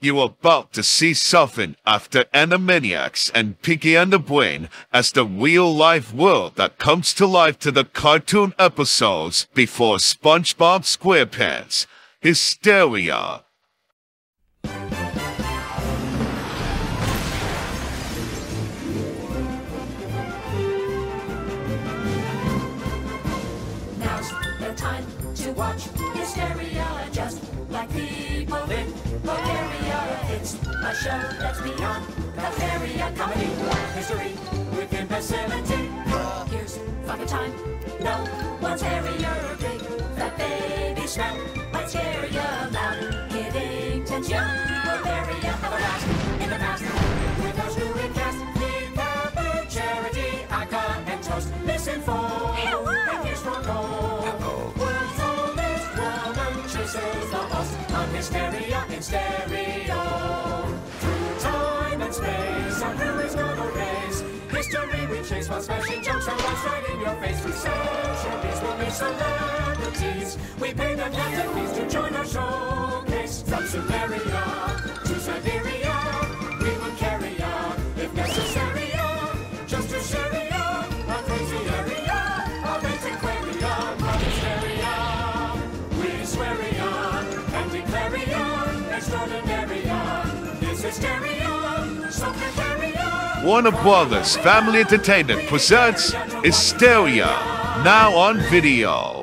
You're about to see something after Animaniacs and Pinky and the Brain as the real-life world that comes to life to the cartoon episodes before SpongeBob SquarePants. Hysteria. Now's the time to watch Hysteria, just like people in Bulgaria. It's a show that's beyond Bulgaria comedy, history with imbecility. Here's fun and time, no one's hairier, big fat baby smell might scare you loud. Giving tension, Bulgaria have a blast in the past. With those new recast, Big Papa, Charity, Aka, and Toast. Listen for and here's for gold. World's oldest woman chases the host on Hysteria in stereo. Through time and space, and who is gonna race? History we chase while smashing jokes and what's right in your face. We centuries will be celebrities. We pay them lots fees to join our showcase. From Sumeria to Siberia, we will carry on if necessary. Just to share a crazy area, a great aquarium of hysteria. We swear and declare extraordinary. This hysteria, so precarious. Warner Brothers Family Entertainment presents Hysteria, now on video.